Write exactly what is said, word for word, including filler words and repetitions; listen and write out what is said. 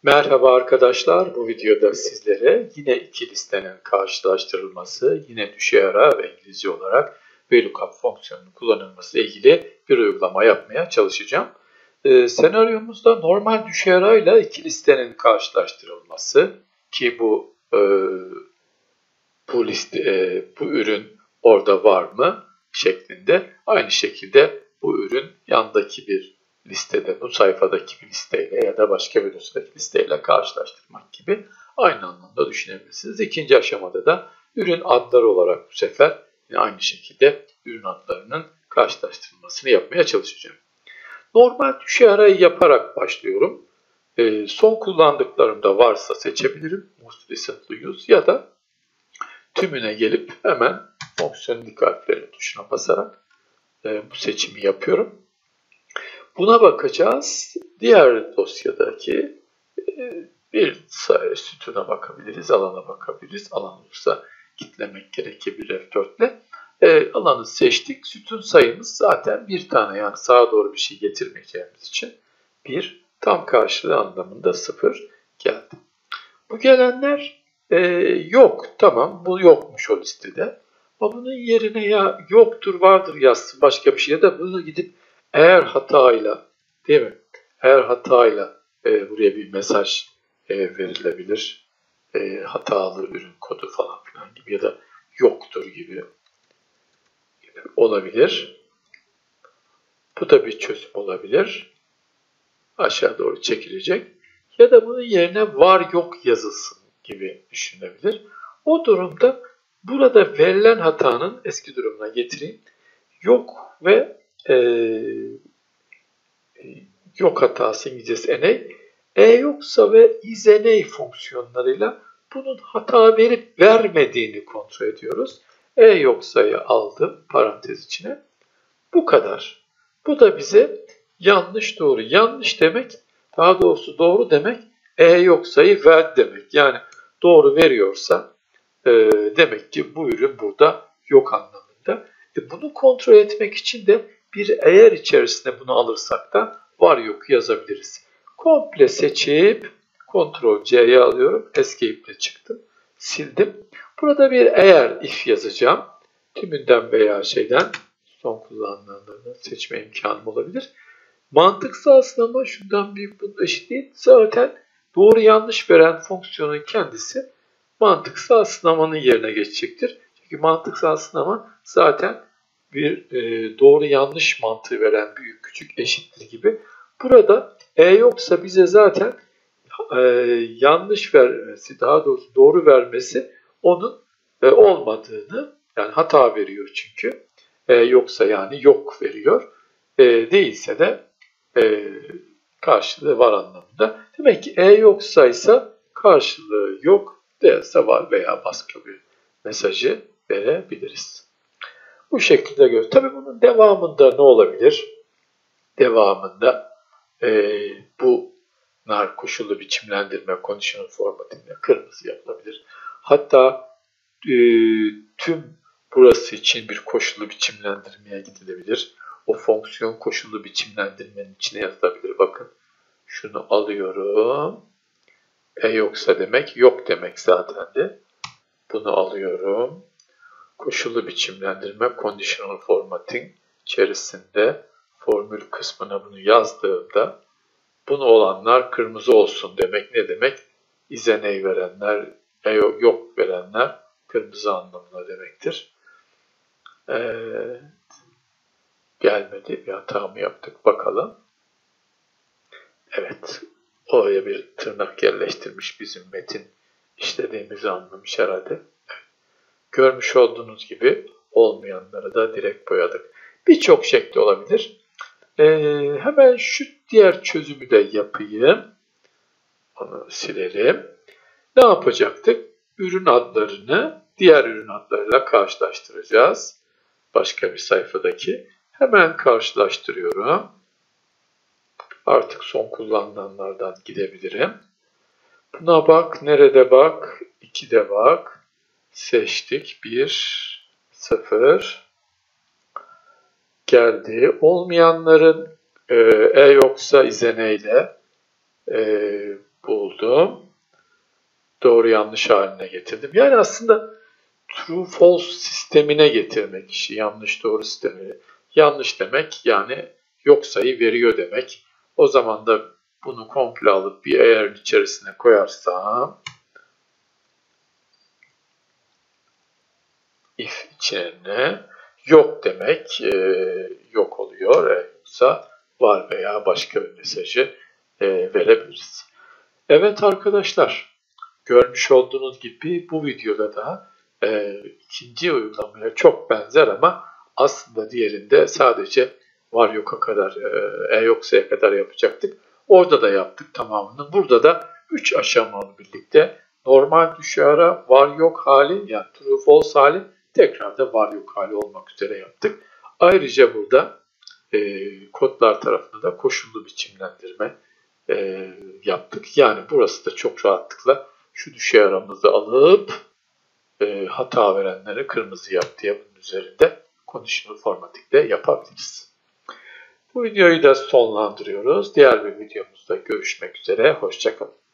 Merhaba arkadaşlar, bu videoda sizlere yine iki listenin karşılaştırılması, yine düşey ara ve İngilizce olarak VLOOKUP fonksiyonunun kullanılması ile ilgili bir uygulama yapmaya çalışacağım. Ee, senaryomuzda normal düşey ara ile iki listenin karşılaştırılması ki bu e, bu liste e, bu ürün orada var mı şeklinde, aynı şekilde bu ürün yandaki bir listede, bu sayfadaki bir listeyle ya da başka bir dosyadaki listeyle karşılaştırmak gibi aynı anlamda düşünebilirsiniz. İkinci aşamada da ürün adları olarak bu sefer yine aynı şekilde ürün adlarının karşılaştırılmasını yapmaya çalışacağım. Normal düşey arayı yaparak başlıyorum. E, son kullandıklarımda varsa seçebilirim. Most recently use ya da tümüne gelip hemen fonksiyon harfleri tuşuna basarak e, bu seçimi yapıyorum. Buna bakacağız. Diğer dosyadaki e, bir sütuna bakabiliriz, alana bakabiliriz. Alan olursa kitlemek gerekebilir F dört ile. E, alanı seçtik. Sütun sayımız zaten bir tane, yani sağa doğru bir şey getirmeyeceğimiz için bir, tam karşılığı anlamında sıfır geldi. Bu gelenler e, yok. Tamam, bu yokmuş o listede. Ama bunun yerine ya yoktur vardır yazsın başka bir şey, ya da bunu gidip eğer hatayla, değil mi? Eğer hatayla e, buraya bir mesaj e, verilebilir. E, hatalı ürün kodu falan filan gibi ya da yoktur gibi, gibi olabilir. Bu da bir çözüm olabilir. Aşağı doğru çekilecek. Ya da bunun yerine var yok yazılsın gibi düşünebilir. O durumda burada verilen hatanın eski durumuna getireyim. Yok ve e, yok hatası, İngilizcesi N A. E yoksa ve is N A fonksiyonlarıyla bunun hata verip vermediğini kontrol ediyoruz. E yoksa'yı aldım parantez içine. Bu kadar. Bu da bize yanlış doğru. Yanlış demek, daha doğrusu doğru demek, E yoksa'yı ver demek. Yani doğru veriyorsa e, demek ki bu ürün burada yok anlamında. E, bunu kontrol etmek için de bir eğer içerisine bunu alırsak da var yok yazabiliriz. Komple seçip Ctrl C'ye alıyorum. Escape ile çıktım. Sildim. Burada bir eğer if yazacağım. Tümünden veya şeyden son kullanılanlarını seçme imkanım olabilir. Mantıksal sınama şundan büyük bunun eşit değil. Zaten doğru yanlış veren fonksiyonun kendisi mantıksal sınamanın yerine geçecektir. Çünkü mantıksal sınama zaten bir e, doğru yanlış mantığı veren büyük küçük eşittir gibi. Burada e yoksa bize zaten e, yanlış vermesi, daha doğrusu doğru vermesi onun e, olmadığını, yani hata veriyor çünkü. E, yoksa yani yok veriyor. E, değilse de e, karşılığı var anlamında. Demek ki e yoksaysa karşılığı yok, değilse var veya başka bir mesajı verebiliriz. Bu şekilde gör. Tabii bunun devamında ne olabilir? Devamında e, bu nar koşullu biçimlendirme, conditional formatting ile kırmızı yapılabilir. Hatta e, tüm burası için bir koşullu biçimlendirmeye gidilebilir. O fonksiyon koşullu biçimlendirmenin içine yazılabilir. Bakın şunu alıyorum. E yoksa demek yok demek zaten de. Bunu alıyorum. Koşullu biçimlendirme, conditional formatting içerisinde formül kısmına bunu yazdığımda bunu olanlar kırmızı olsun demek ne demek? Is N A verenler, e yok verenler kırmızı anlamına demektir. Evet. Gelmedi. Bir hata mı yaptık? Bakalım. Evet. Oraya bir tırnak yerleştirmiş bizim metin işlediğimizi anlamış herhalde. Görmüş olduğunuz gibi olmayanları da direkt boyadık. Birçok şekli olabilir. Ee, hemen şu diğer çözümü de yapayım. Onu silelim. Ne yapacaktık? Ürün adlarını diğer ürün adlarıyla karşılaştıracağız. Başka bir sayfadaki. Hemen karşılaştırıyorum. Artık son kullanılanlardan gidebilirim. Buna bak, nerede bak, ikide bak. Seçtik. bir, sıfır. Geldi. Olmayanların e, e yoksa izene ile e, buldum. Doğru yanlış haline getirdim. Yani aslında true false sistemine getirmek işi. Yanlış doğru sistemi. Yanlış demek yani yok sayı veriyor demek. O zaman da bunu komple alıp bir eğer içerisine koyarsam if içine yok demek e, yok oluyor. E, yoksa var veya başka bir mesajı e, verebiliriz. Evet arkadaşlar, görmüş olduğunuz gibi bu videoda da e, ikinci uygulamaya çok benzer ama aslında diğerinde sadece var yoka kadar, e, e yoksa'ya kadar yapacaktık. Orada da yaptık tamamını. Burada da üç aşamalı birlikte normal düşe ara, var yok hali yani true false hali tekrar da var yok hali olmak üzere yaptık. Ayrıca burada e, kodlar tarafında da koşullu biçimlendirme e, yaptık. Yani burası da çok rahatlıkla şu düşey aramızı alıp e, hata verenlere kırmızı yap diye bunun üzerinde conditional formatting'de yapabiliriz. Bu videoyu da sonlandırıyoruz. Diğer bir videomuzda görüşmek üzere. Hoşça kalın.